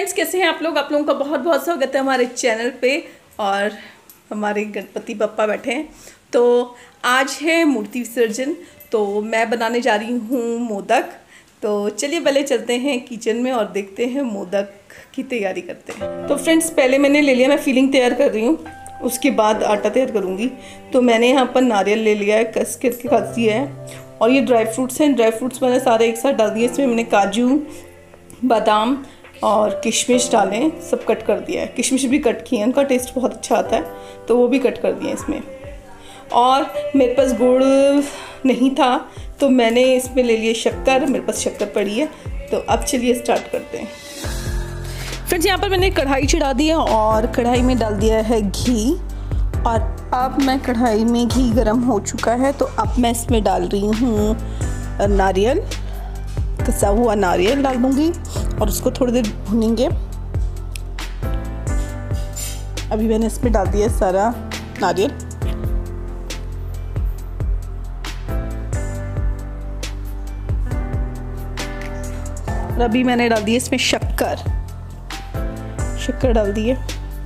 Friends, कैसे हैं आप लोग? आप लोगों का बहुत बहुत स्वागत है हमारे चैनल पे। और हमारे गणपति बप्पा बैठे हैं। तो आज है मूर्ति विसर्जन, तो मैं बनाने जा रही हूँ मोदक। तो चलिए पहले चलते हैं किचन में और देखते हैं मोदक की तैयारी करते हैं। तो फ्रेंड्स, पहले मैंने ले लिया, मैं फिलिंग तैयार कर रही हूँ, उसके बाद आटा तैयार करूँगी। तो मैंने यहाँ पर नारियल ले लिया है, कस करके रख दिया है। और ये ड्राई फ्रूट्स हैं, ड्राई फ्रूट्स मैंने सारे एक साथ डाल दिए। इसमें मैंने काजू, बादाम और किशमिश डाले, सब कट कर दिया है। किशमिश भी कट किए हैं, उनका टेस्ट बहुत अच्छा आता है, तो वो भी कट कर दिए इसमें। और मेरे पास गुड़ नहीं था, तो मैंने इसमें ले लिए शक्कर। मेरे पास शक्कर पड़ी है। तो अब चलिए स्टार्ट करते हैं। फ्रेंड्स, यहाँ पर मैंने कढ़ाई चढ़ा दी है और कढ़ाई में डाल दिया है घी। और अब मैं कढ़ाई में घी गर्म हो चुका है, तो अब मैं इसमें डाल रही हूँ नारियल, कसा हुआ नारियल डाल दूँगी और उसको थोड़ी देर भूनेंगे। अभी मैंने इसमें डाल दिया सारा नारियल। और अभी मैंने डाल दिया इसमें शक्कर डाल दिए।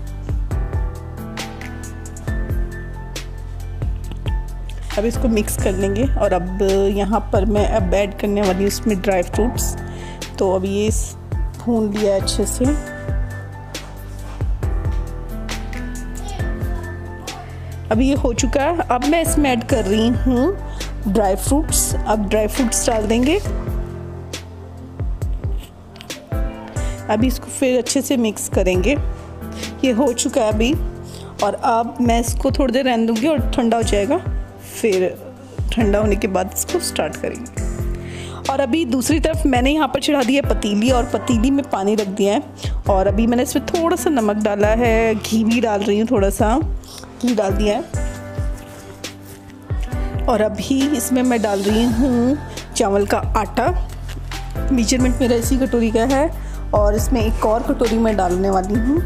अब इसको मिक्स कर लेंगे। और अब यहाँ पर मैं अब ऐड करने वाली हूँ इसमें ड्राई फ्रूट्स। तो अब ये भून लिया अच्छे से। अब ये हो चुका है। अब मैं इसमें ऐड कर रही हूँ ड्राई फ्रूट्स। अब ड्राई फ्रूट्स डाल देंगे। अभी इसको फिर अच्छे से मिक्स करेंगे। ये हो चुका है अभी। और अब मैं इसको थोड़ी देर रहने दूँगी और ठंडा हो जाएगा। फिर ठंडा होने के बाद इसको स्टार्ट करेंगे। और अभी दूसरी तरफ मैंने यहाँ पर चढ़ा दिया पतीली, और पतीली में पानी रख दिया है। और अभी मैंने इसमें थोड़ा सा नमक डाला है, घी भी डाल रही हूँ, थोड़ा सा घी डाल दिया है। और अभी इसमें मैं डाल रही हूँ चावल का आटा। मेजरमेंट मेरा इसी कटोरी का है। और इसमें एक और कटोरी में डालने वाली हूँ।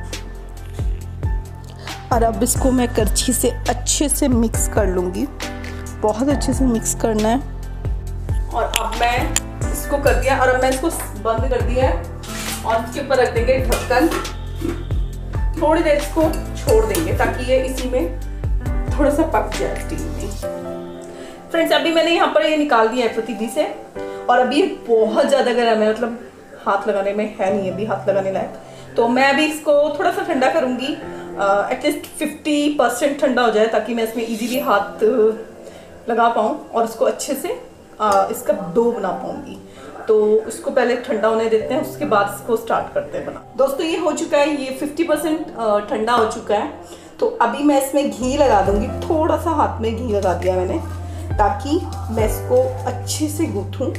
और अब इसको मैं करछी से अच्छे से मिक्स कर लूँगी। बहुत अच्छे से मिक्स करना है। और अब मैं इसको कर दिया, और अब मैं इसको बंद कर दिया है। और इसके ऊपर रख देंगे ढक्कन। थोड़ी देर इसको छोड़ देंगे ताकि ये इसी में थोड़ा सा पक जाए स्टीम में। फ्रेंड्स, अभी मैंने यहाँ पर ये निकाल दिया है पतीली से। और अभी बहुत ज़्यादा गर्म है, मतलब हाथ लगाने में है नहीं अभी हाथ लगाने लायक। तो मैं अभी इसको थोड़ा सा ठंडा करूँगी, एटलीस्ट 50% ठंडा हो जाए, ताकि मैं इसमें इजीली हाथ लगा पाऊँ और इसको अच्छे से इसका डो बना पाऊँगी। तो इसको पहले ठंडा होने देते हैं, उसके बाद इसको स्टार्ट करते हैं बना। दोस्तों, ये हो चुका है, ये 50% ठंडा हो चुका है। तो अभी मैं इसमें घी लगा दूँगी। थोड़ा सा हाथ में घी लगा दिया मैंने, ताकि मैं इसको अच्छे से गूँथूँ,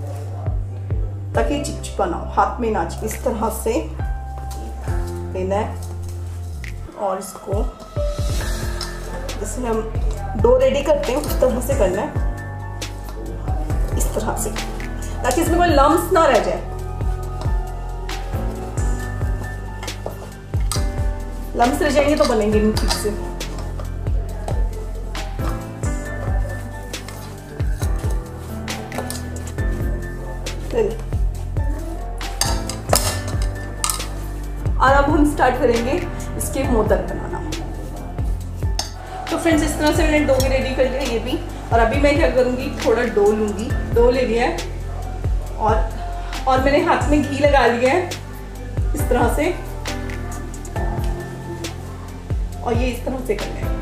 ताकि चिपचिपा ना हो, हाथ में ना चिपके। इस तरह से लेना है। और इसको जैसे हम डो रेडी करते हैं उस तरह से करना है, इस तरह से, ताकि इसमें कोई लम्स ना रह जाए। लम्स रह जाएंगे तो बनेंगे नहीं ठीक से। और अब हम स्टार्ट करेंगे इसके मोदक बनाना। तो फ्रेंड्स, इस तरह से मैंने डो भी रेडी कर लिया, ये भी। और अभी मैं क्या करूँगी, थोड़ा डो लूँगी। डो ले लिया है और मैंने हाथ में घी लगा लिया है इस तरह से। और ये इस तरह से करना है।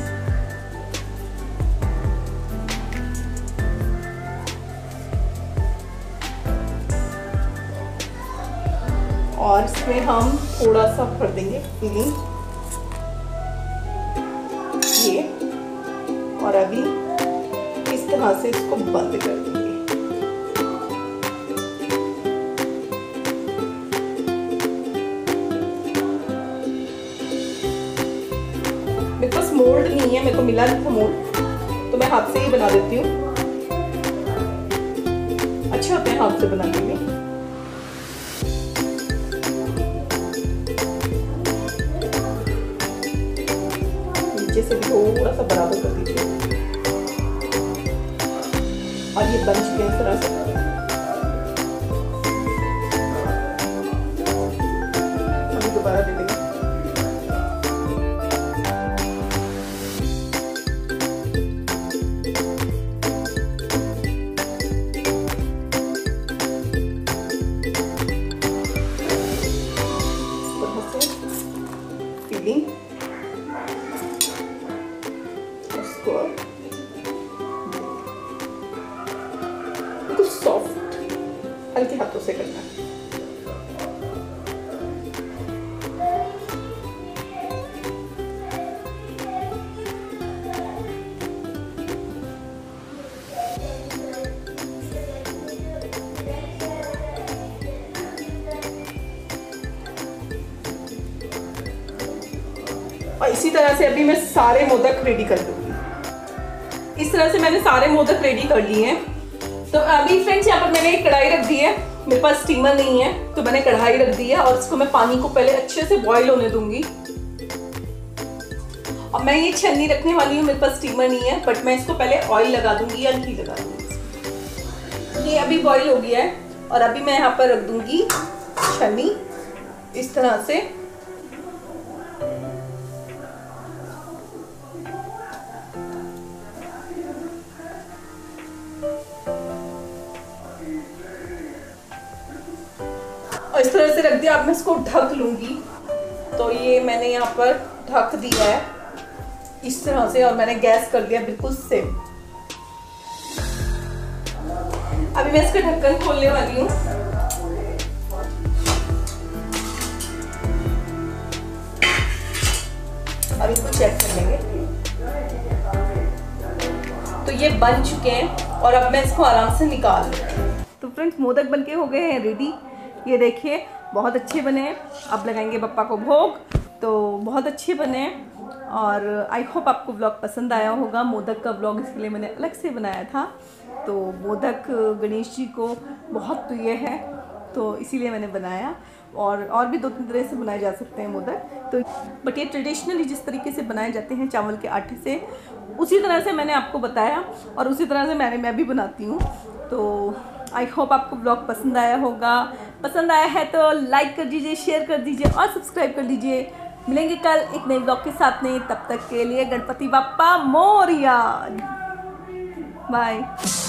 और इसमें हम थोड़ा सा भर देंगे फिलिंग, ये। और अभी इस तरह से इसको बंद कर देंगे। मेरे पास मोल्ड नहीं है, मेरे को मिला नहीं था मोल्ड, तो मैं हाथ से ही बना देती हूँ। अच्छे होते हैं हाथ से बनाने में। नीचे से थोड़ा सा बराबर कर दीजिए। और ये बन चुके हैं इस तरह से। से करना है। और इसी तरह से अभी मैं सारे मोदक रेडी कर दूंगी। इस तरह से मैंने सारे मोदक रेडी कर लिए हैं। तो अभी फ्रेंड्स यहाँ पर मैंने एक कढ़ाई रख दी है। मेरे पास स्टीमर नहीं है तो मैंने कढ़ाई रख दी है और इसको मैं पानी को पहले अच्छे से बॉईल होने दूंगी। और मैं ये छन्नी रखने वाली हूँ, मेरे पास स्टीमर नहीं है, बट मैं इसको पहले ऑयल लगा दूंगी या घी लगा दूंगी। ये अभी बॉईल हो गया है और अभी मैं यहाँ पर रख दूंगी छन्नी इस तरह से। और इस तरह से रख दिया। अब मैं इसको ढक लूंगी। तो ये मैंने यहाँ पर ढक दिया है इस तरह से और मैंने गैस कर दिया बिल्कुल सिम। अभी मैं इसका ढक्कन खोलने वाली हूँ। अब इसको चेक कर लेंगे। तो ये बन चुके हैं और अब मैं इसको आराम से निकाल लूँ। तो फ्रेंड्स मोदक बनके हो गए हैं रेडी। ये देखिए बहुत अच्छे बने हैं। अब लगाएंगे बप्पा को भोग। तो बहुत अच्छे बने हैं और आई होप आपको व्लॉग पसंद आया होगा। मोदक का व्लॉग इसके लिए मैंने अलग से बनाया था। तो मोदक गणेश जी को बहुत प्रिय है तो इसीलिए मैंने बनाया। और भी 2-3 तरह से बनाए जा सकते हैं मोदक। तो बट ये ट्रेडिशनली जिस तरीके से बनाए जाते हैं चावल के आटे से, उसी तरह से मैंने आपको बताया और उसी तरह से मैं भी बनाती हूँ। तो आई होप आपको ब्लॉग पसंद आया होगा। पसंद आया है तो लाइक कर दीजिए, शेयर कर दीजिए और सब्सक्राइब कर दीजिए। मिलेंगे कल एक नए ब्लॉग के साथ में। तब तक के लिए गणपति बप्पा मोरया। बाय।